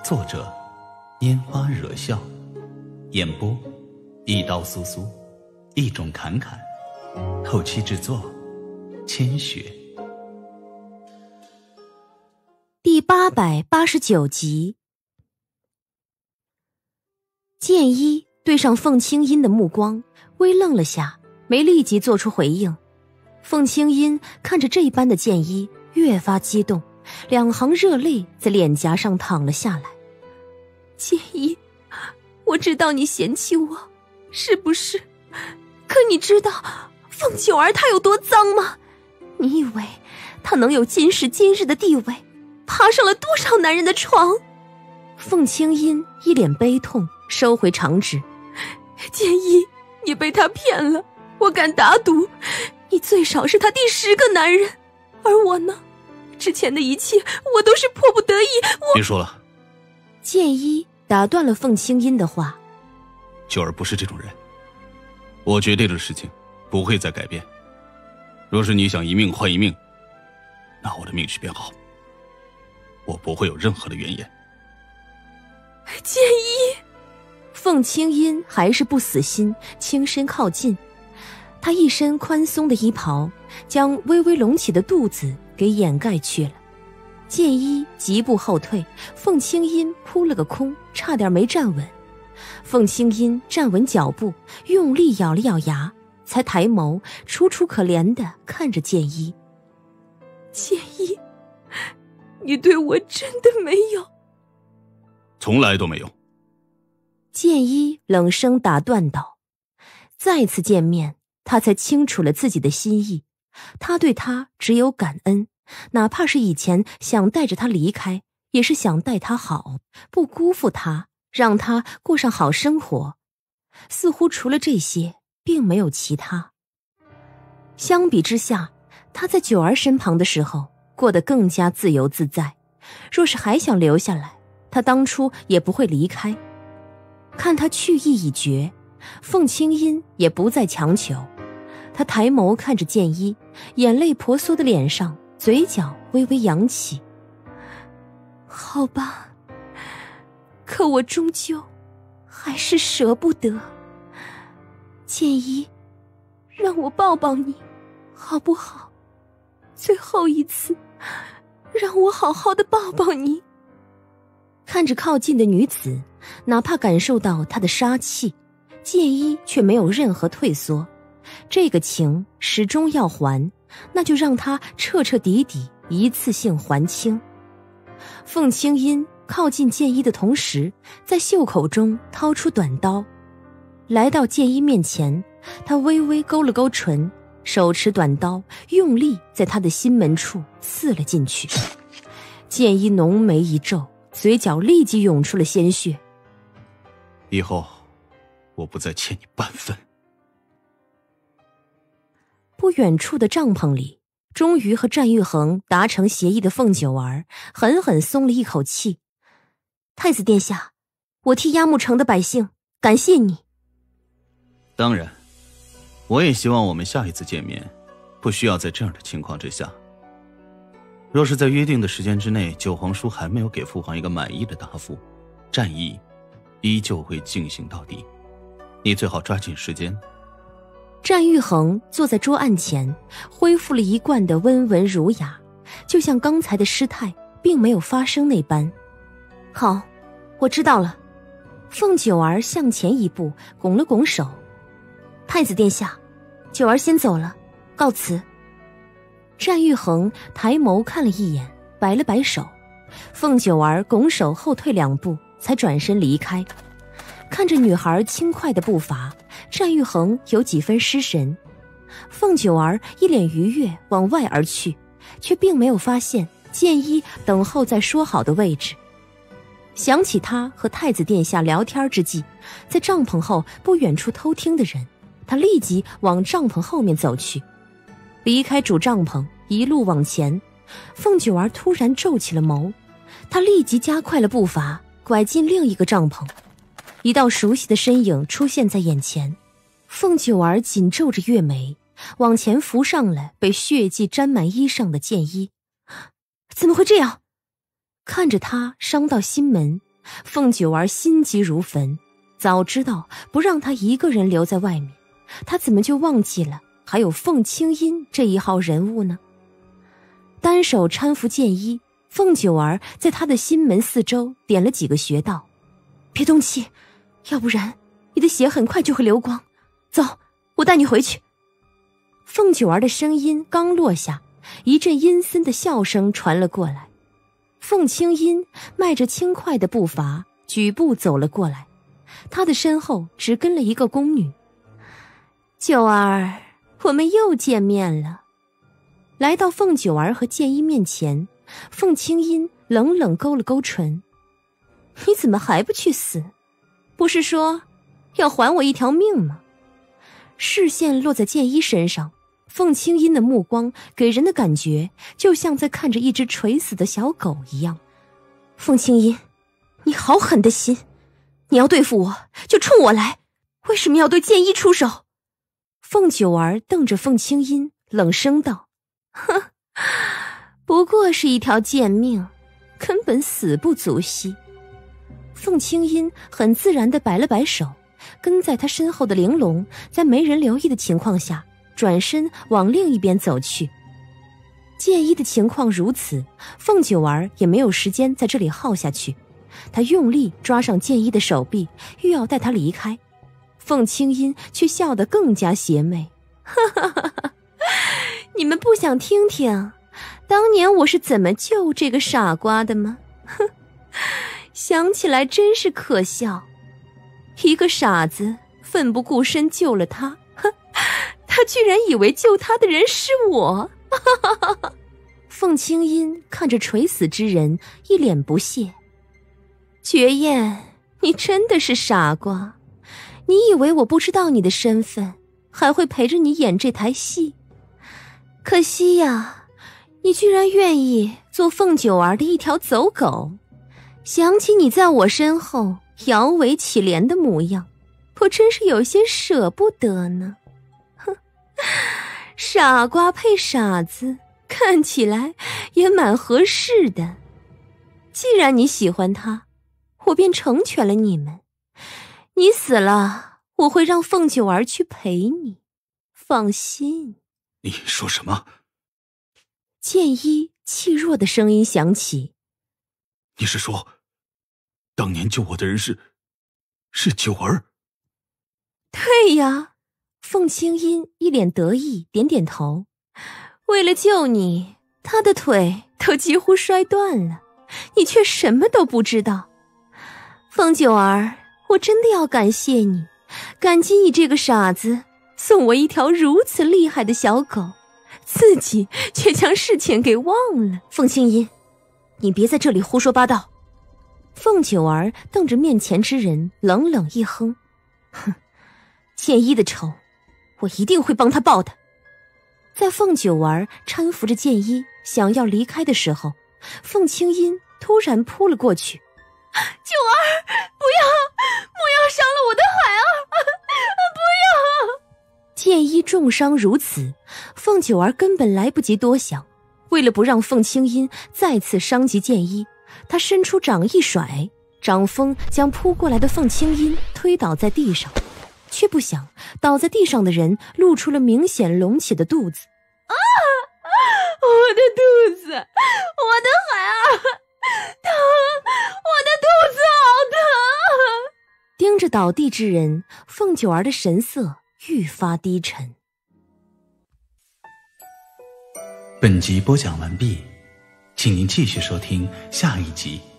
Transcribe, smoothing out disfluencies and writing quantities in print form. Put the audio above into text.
作者拈花惹笑，演播一刀苏苏，一种侃侃，后期制作千雪。 第889集。剑一对上凤清音的目光，微愣了下，没立即做出回应。凤清音看着这般的剑一，越发激动，两行热泪在脸颊上淌了下来。剑一，我知道你嫌弃我，是不是？可你知道凤九儿她有多脏吗？你以为她能有今时今日的地位，爬上了多少男人的床？凤清音一脸悲痛，收回长指。剑一，你被他骗了，我敢打赌，你最少是他第10个男人，而我呢？之前的一切我都是迫不得已。 别说了。 剑一打断了凤清音的话。 九儿不是这种人，我决定的事情不会再改变。若是你想一命换一命，那我的命去便好，我不会有任何的怨言。 剑一，凤清音还是不死心，轻身靠近。她一身宽松的衣袍将微微隆起的肚子给掩盖去了。剑一疾步后退，凤清音扑了个空，差点没站稳。凤清音站稳脚步，用力咬了咬牙，才抬眸楚楚可怜地看着剑一。剑一，你对我真的没有？ 从来都没有。 剑一冷声打断道。再次见面，他才清楚了自己的心意。他对他只有感恩，哪怕是以前想带着他离开，也是想待他好，不辜负他，让他过上好生活。似乎除了这些，并没有其他。相比之下，他在九儿身旁的时候，过得更加自由自在。若是还想留下来，他当初也不会离开。看他去意已决，凤清音也不再强求。他抬眸看着剑一，眼泪婆娑的脸上，嘴角微微扬起。好吧，可我终究还是舍不得。剑一，让我抱抱你，好不好？最后一次，让我好好的抱抱你。看着靠近的女子，哪怕感受到她的杀气，剑一却没有任何退缩。这个情始终要还，那就让他彻彻底底一次性还清。凤清音靠近剑一的同时，在袖口中掏出短刀，来到剑一面前，他微微勾了勾唇，手持短刀，用力在他的心门处刺了进去。剑一浓眉一皱，嘴角立即涌出了鲜血。 以后我不再欠你半分。 不远处的帐篷里，终于和战玉衡达成协议的凤九儿狠狠松了一口气。太子殿下，我替鸭木城的百姓感谢你。 当然，我也希望我们下一次见面不需要在这样的情况之下。若是在约定的时间之内，九皇叔还没有给父皇一个满意的答复，战役依旧会进行到底。你最好抓紧时间。 战玉衡坐在桌案前，恢复了一贯的温文儒雅，就像刚才的失态并没有发生那般。好，我知道了。凤九儿向前一步，拱了拱手。太子殿下，九儿先走了，告辞。战玉衡抬眸看了一眼，摆了摆手。凤九儿拱手后退2步，才转身离开。看着女孩轻快的步伐，战玉衡有几分失神。凤九儿一脸愉悦往外而去，却并没有发现剑一等候在说好的位置。想起他和太子殿下聊天之际，在帐篷后不远处偷听的人，他立即往帐篷后面走去。离开主帐篷，一路往前，凤九儿突然皱起了眸，她立即加快了步伐，拐进另一个帐篷。一道熟悉的身影出现在眼前，凤九儿紧皱着月眉，往前扶上了被血迹沾满衣裳的剑一。怎么会这样？看着他伤到心门， 凤九儿心急如焚，早知道不让她一个人留在外面，她怎么就忘记了还有凤青音这一号人物呢？单手搀扶剑衣，凤九儿在他的心门四周点了几个穴道。别动气，要不然你的血很快就会流光。走，我带你回去。凤九儿的声音刚落下，一阵阴森的笑声传了过来。凤青音迈着轻快的步伐举步走了过来，她的身后只跟了一个宫女。九儿，我们又见面了。来到凤九儿和剑衣面前，凤青音冷冷勾了勾唇。你怎么还不去死？不是说要还我一条命吗？视线落在剑衣身上，凤青音的目光给人的感觉就像在看着一只垂死的小狗一样。凤青音，你好狠的心，你要对付我就冲我来，为什么要对剑衣出手？凤九儿瞪着凤青音冷声道，哼，不过是一条贱命，根本死不足惜。凤青音很自然地摆了摆手，跟在他身后的玲珑在没人留意的情况下转身往另一边走去。剑衣的情况如此，凤九儿也没有时间在这里耗下去，她用力抓上剑衣的手臂，欲要带他离开。凤青音却笑得更加邪魅，哈哈哈哈，你们不想听听当年我是怎么救这个傻瓜的吗？哼，想起来真是可笑，一个傻子奋不顾身救了他，他居然以为救他的人是我。凤青音看着垂死之人一脸不屑，绝艳，你真的是傻瓜，你以为我不知道你的身份，还会陪着你演这台戏？可惜呀，你居然愿意做凤九儿的一条走狗。想起你在我身后摇尾乞怜的模样，我真是有些舍不得呢。哼，傻瓜配傻子，看起来也蛮合适的。既然你喜欢他，我便成全了你们。你死了，我会让凤九儿去陪你，放心。 你说什么？ 剑衣气弱的声音响起。 你是说，当年救我的人是九儿？ 对呀，凤青音一脸得意，点点头。为了救你，他的腿都几乎摔断了，你却什么都不知道。凤九儿，我真的要感谢你，感激你这个傻子送我一条如此厉害的小狗，自己却将事情给忘了。凤青音，你别在这里胡说八道。凤九儿瞪着面前之人，冷冷一哼，哼，剑衣的仇，我一定会帮他报的。在凤九儿搀扶着剑衣想要离开的时候，凤青音突然扑了过去。九儿，不要伤了我的孩儿，不要！剑衣重伤如此，凤九儿根本来不及多想，为了不让凤青音再次伤及剑衣，她伸出掌一甩，掌风将扑过来的凤青音推倒在地上，却不想倒在地上的人露出了明显隆起的肚子。啊！我的肚子，我的孩儿，疼！我的肚子好疼！盯着倒地之人，凤九儿的神色愈发低沉。 本集播讲完毕，请您继续收听下一集。